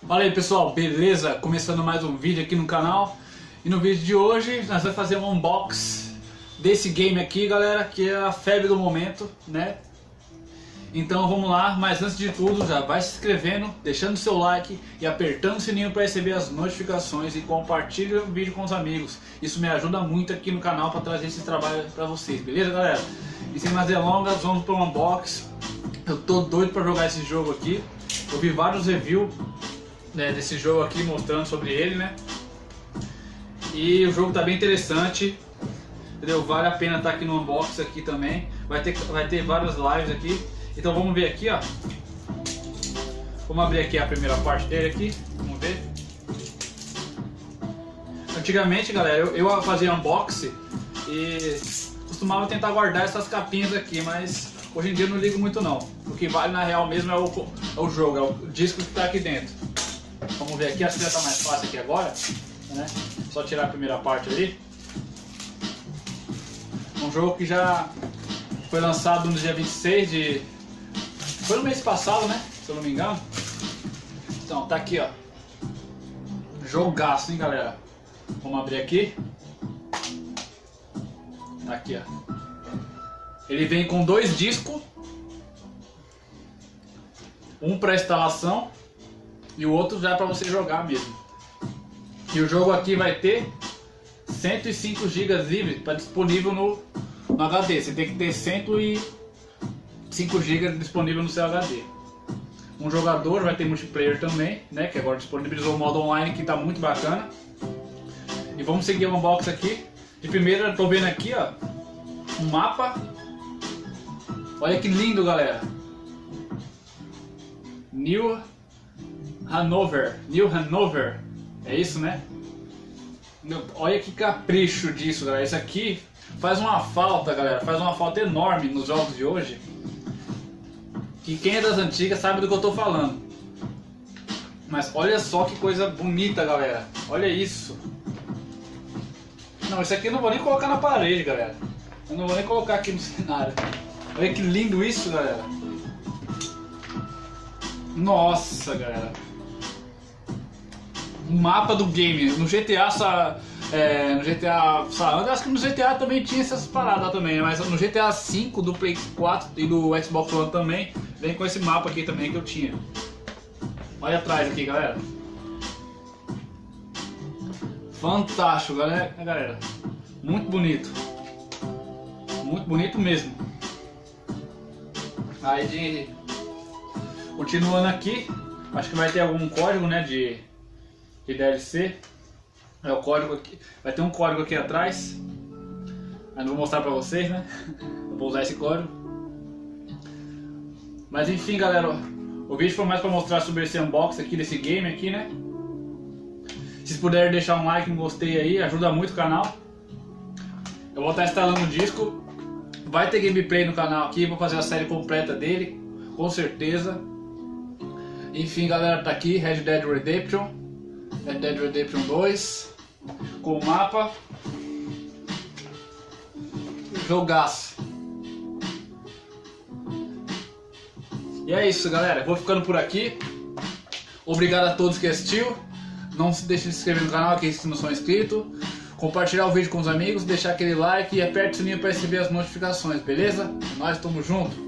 Fala aí pessoal, beleza? Começando mais um vídeo aqui no canal. E no vídeo de hoje nós vamos fazer um unboxing desse game aqui, galera, que é a febre do momento, né? Então vamos lá, mas antes de tudo já vai se inscrevendo, deixando seu like e apertando o sininho para receber as notificações e compartilhe o vídeo com os amigos. Isso me ajuda muito aqui no canal para trazer esse trabalho para vocês, beleza galera? E sem mais delongas, vamos para o unboxing. Eu tô doido para jogar esse jogo aqui. Eu vi vários reviews desse jogo aqui mostrando sobre ele, né? E o jogo tá bem interessante, entendeu? Vale a pena estar aqui no unboxing aqui também. Vai ter várias lives aqui. Então vamos ver aqui, ó. Vamos abrir aqui a primeira parte dele aqui. Vamos ver. Antigamente, galera, eu fazia unboxing e costumava tentar guardar essas capinhas aqui, mas hoje em dia eu não ligo muito não. O que vale na real mesmo é o jogo, é o disco que está aqui dentro. Vamos ver aqui, acho que já está mais fácil aqui agora, né? Só tirar a primeira parte ali. Um jogo que já foi lançado no dia 26 de... Foi no mês passado, né? Se eu não me engano. Então, tá aqui, ó. Jogaço, hein, galera? Vamos abrir aqui. Tá aqui, ó. Ele vem com 2 discos. Um para instalação e o outro já é para você jogar mesmo. E o jogo aqui vai ter 105 GB livre para disponível no HD. Você tem que ter 105 GB disponível no seu HD. Um jogador, vai ter multiplayer também, né? Que agora disponibilizou o modo online, que está muito bacana. E vamos seguir o unboxing aqui. De primeira, eu tô vendo aqui, ó, um mapa. Olha que lindo, galera. New Hanover, é isso, né? Olha que capricho disso, galera. Isso aqui faz uma falta, galera. Faz uma falta enorme nos jogos de hoje. Que quem é das antigas sabe do que eu tô falando. Mas olha só que coisa bonita, galera. Olha isso. Não, isso aqui eu não vou nem colocar na parede, galera. Eu não vou nem colocar aqui no cenário. Olha que lindo isso, galera. Nossa, galera. O mapa do game. No GTA no GTA San Andreas, acho que no GTA também tinha essas paradas também, né? Mas no GTA V do Play 4 e do Xbox One também vem com esse mapa aqui também que eu tinha. Olha atrás aqui, galera. Fantástico, galera. Muito bonito. Muito bonito mesmo. Aí continuando aqui, acho que vai ter algum código, né, de DLC. É o código aqui. Vai ter um código aqui atrás. Mas não vou mostrar pra vocês, né? Eu vou usar esse código. Mas enfim, galera, o vídeo foi mais pra mostrar sobre esse unboxing aqui desse game aqui, né? Se vocês puderem deixar um like, um gostei aí, ajuda muito o canal. Eu vou estar instalando o disco. Vai ter gameplay no canal aqui, vou fazer a série completa dele, com certeza. Enfim, galera, tá aqui Red Dead Redemption 2 com o mapa. Jogaço. E é isso, galera, vou ficando por aqui. Obrigado a todos que assistiu. Não se deixe de se inscrever no canal, aqueles que não são inscritos. Compartilhar o vídeo com os amigos, deixar aquele like e aperte o sininho para receber as notificações, beleza? Nós estamos juntos.